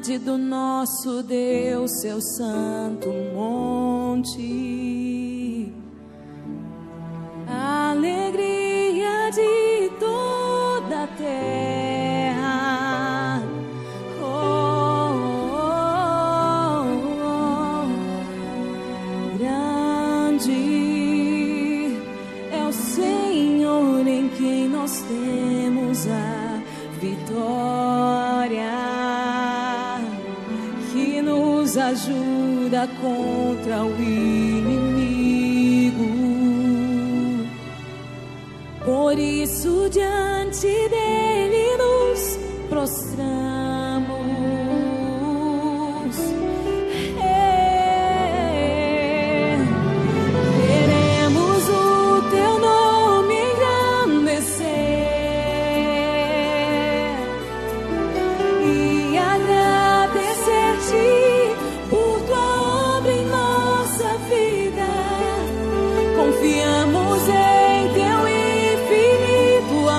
cidade do nosso Deus, seu santo monte. A alegria de toda a terra. Oh, oh, oh. Grande é o Senhor em quem nós temos a vitória, que nos ajuda contra o inimigo. Por isso diante dele nos prostramos. Queremos o teu nome engrandecer e agradecer-te por tua obra em nossa vida. Confiamos em teu infinito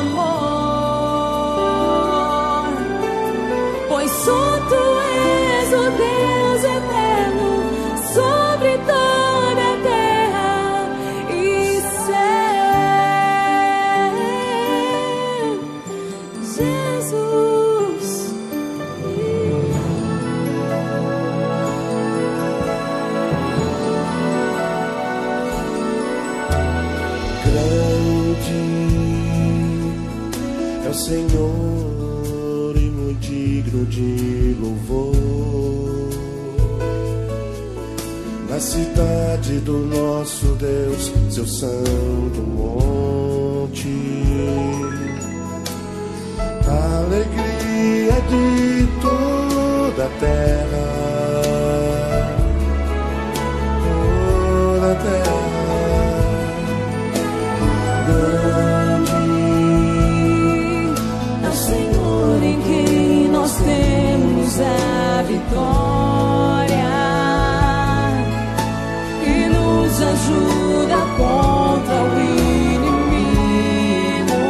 amor, pois só tu és o Deus eterno sobre toda a terra e céu. Jesus, grande é o Senhor e muito digno de louvor. Na cidade do nosso Deus, seu santo monte. A alegria de toda a terra, toda a terra. grande é o Senhor em quem nós temos a vitória, que nos ajuda contra o inimigo.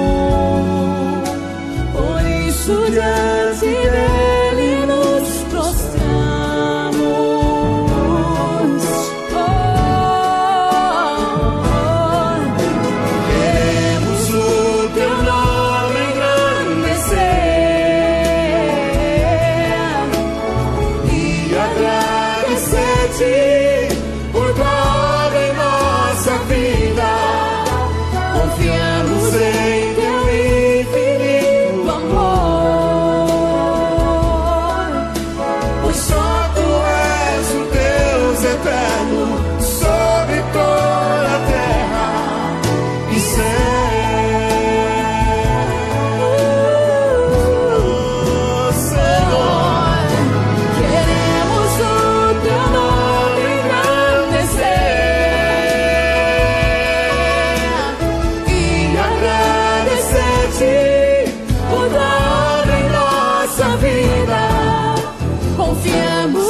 Por isso diante dele nos prostramos. Queremos o teu nome engrandecer e agradecer-te por tua obra em nossa vida. Confiamos em teu infinito amor, pois só tu és o Deus eterno sobre toda a terra e céu. Senhor, Queremos o teu nome engrandecer e agradecer-te por tua obra em nossa vida. Confiamos